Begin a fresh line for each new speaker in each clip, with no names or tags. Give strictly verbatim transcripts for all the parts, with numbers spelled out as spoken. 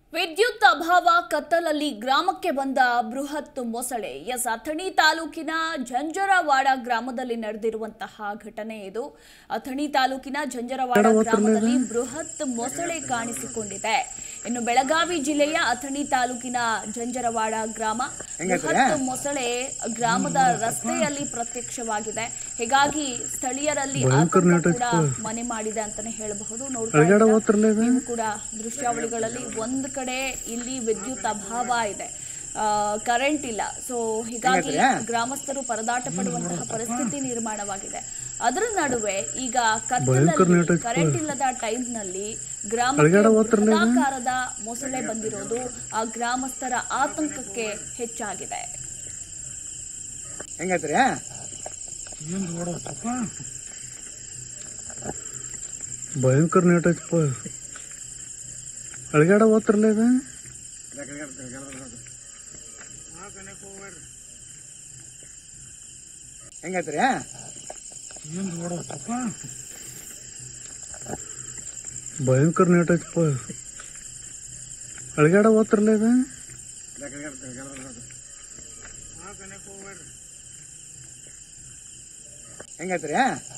ವಿದ್ಯುತ್ ಅಭಾವ ಕತ್ತಲಲ್ಲಿ ಗ್ರಾಮಕ್ಕೆ ಬಂದ ಬೃಹತ್ ಮೊಸಳೆ. ಎಸ್ ಅಥಣಿ ತಾಲೂಕಿನ ಜಂಜರವಾಡ ಗ್ರಾಮದಲ್ಲಿ ನಡೆದಿರುವಂತಹ ಘಟನೆ ಇದು. ಅಥಣಿ ತಾಲೂಕಿನ ಜಂಜರವಾಡ ಗ್ರಾಮದಲ್ಲಿ ಬೃಹತ್ ಮೊಸಳೆ ಕಾಣಿಸಿಕೊಂಡಿದೆ. ಇನ್ನು ಬೆಳಗಾವಿ ಜಿಲ್ಲೆಯ ಅಥಣಿ ತಾಲೂಕಿನ ಜಂಜರವಾಡ ಗ್ರಾಮ ಬೃಹತ್ ಮೊಸಳೆ ಗ್ರಾಮದ ರಸ್ತೆಯಲ್ಲಿ ಪ್ರತ್ಯಕ್ಷವಾಗಿದೆ. ಹೀಗಾಗಿ ಸ್ಥಳೀಯರಲ್ಲಿ ಆತಂಕ ಕೂಡ ಮನೆ ಮಾಡಿದೆ ಅಂತಾನೆ ಹೇಳಬಹುದು. ನೋಡ್ತಾ ನೀವು ಕೂಡ ದೃಶ್ಯಾವಳಿಗಳಲ್ಲಿ ಒಂದು ಕಡೆ ಇಲ್ಲಿ ವಿದ್ಯುತ್ ಅಭಾವ ಇದೆ, ಕರೆಂಟ್ ಇಲ್ಲ. ಸೊ ಹೀಗಾಗಿ ಗ್ರಾಮಸ್ಥರು ಪರದಾಟ ಪಡುವಂತಹ ಪರಿಸ್ಥಿತಿ ನಿರ್ಮಾಣವಾಗಿದೆ. ಅದರ ನಡುವೆ ಈಗ ಕತ್ತಲಲ್ಲಿ ಕರೆಂಟ್ ಇಲ್ಲದ ಟೈಮ್ ನಲ್ಲಿ ಗ್ರಾಮಕ್ಕೆ ಬೃಹದಾಕಾರದ ಮೊಸಳೆ ಬಂದಿರೋದು ಆ ಗ್ರಾಮಸ್ಥರ ಆತಂಕಕ್ಕೆ ಹೆಚ್ಚಾಗಿದೆ.
ಭಯಂಕರ ನೇಟ್ ಐತಪ್ಪ. ಅಳಗಾಡ ಓದ್ತಿರಲ್ಲ ಇದು ಹೆಂಗೈತ್ರಿ? ಭಯಂಕರ ನೇಟ್ ಐತಪ್ಪ. ಅಳಗಾಡ ಓದ್ತಿರಲ್ಲ ಇದು ಹೆಂಗೈತ್ರಿ?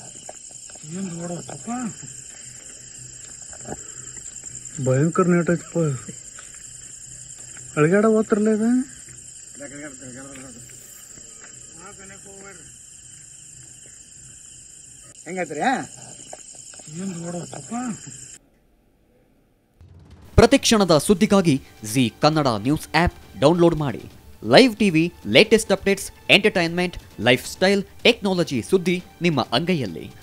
ಭಯಂಕರ ನೇಟ್ ಐತಪ್ಪ. ಅಳಗಾಡ ಓದ್ತಿರಲ್ಲ ಇದು ಹೆಂಗೈತ್ರಿ?
ಪ್ರತಿಕ್ಷಣದ ಸುದ್ದಿಗಾಗಿ Zee Kannada news app download ಮಾಡಿ. Live TV, latest updates, entertainment, lifestyle, technology ಸುದ್ದಿ ನಿಮ್ಮ ಅಂಗೈಯಲ್ಲಿ.